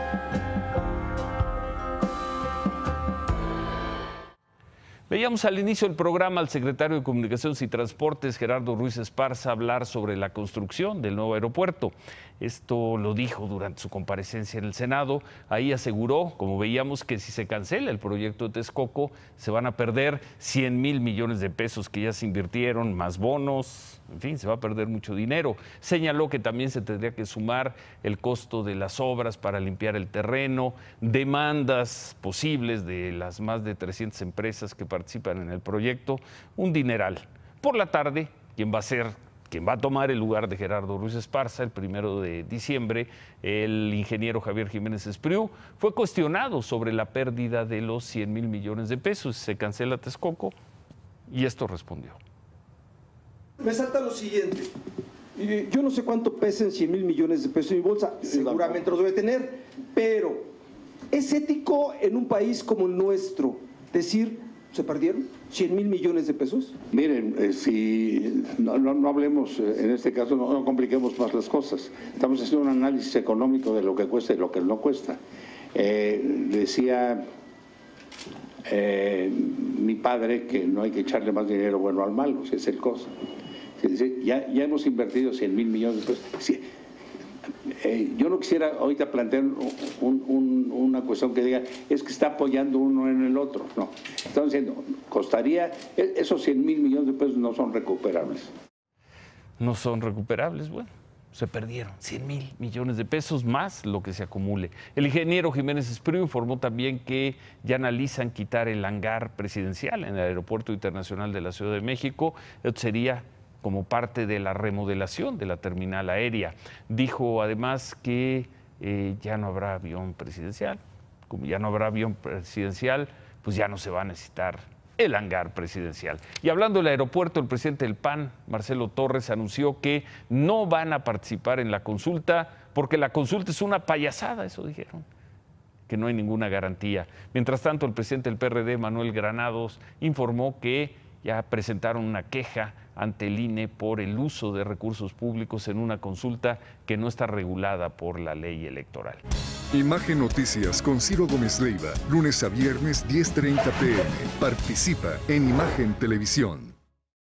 Veíamos al inicio del programa al secretario de Comunicaciones y Transportes, Gerardo Ruiz Esparza, hablar sobre la construcción del nuevo aeropuerto. Esto lo dijo durante su comparecencia en el Senado. Ahí aseguró, como veíamos, que si se cancela el proyecto de Texcoco, se van a perder 100,000 millones de pesos que ya se invirtieron, más bonos, en fin, se va a perder mucho dinero. Señaló que también se tendría que sumar el costo de las obras para limpiar el terreno, demandas posibles de las más de 300 empresas que participan en el proyecto, un dineral. Por la tarde, quien va a tomar el lugar de Gerardo Ruiz Esparza el 1 de diciembre, el ingeniero Javier Jiménez Espriu, fue cuestionado sobre la pérdida de los 100,000 millones de pesos. Se cancela Texcoco y esto respondió. Me salta lo siguiente. Yo no sé cuánto pesan 100,000 millones de pesos en mi bolsa, seguramente los debe tener, pero ¿es ético en un país como el nuestro decir se perdieron 100,000 millones de pesos? Miren, si no hablemos, en este caso no compliquemos más las cosas. Estamos haciendo un análisis económico de lo que cuesta y lo que no cuesta. Decía mi padre que no hay que echarle más dinero bueno al malo, si es el cosa. Ya hemos invertido 100,000 millones de pesos. Sí. Yo no quisiera ahorita plantear una cuestión que diga es que está apoyando uno en el otro. No, estamos diciendo, costaría, esos 100,000 millones de pesos no son recuperables. No son recuperables, bueno, se perdieron 100,000 millones de pesos más lo que se acumule. El ingeniero Jiménez Espriu informó también que ya analizan quitar el hangar presidencial en el Aeropuerto Internacional de la Ciudad de México. Esto sería como parte de la remodelación de la terminal aérea. Dijo además que ya no habrá avión presidencial. Como ya no habrá avión presidencial, pues ya no se va a necesitar el hangar presidencial. Y hablando del aeropuerto, el presidente del PAN, Marcelo Torres, anunció que no van a participar en la consulta porque la consulta es una payasada, eso dijeron, que no hay ninguna garantía. Mientras tanto, el presidente del PRD, Manuel Granados, informó que ya presentaron una queja ante el INE por el uso de recursos públicos en una consulta que no está regulada por la ley electoral. Imagen Noticias con Ciro Gómez Leiva, lunes a viernes 10:30 p.m. Participa en Imagen Televisión.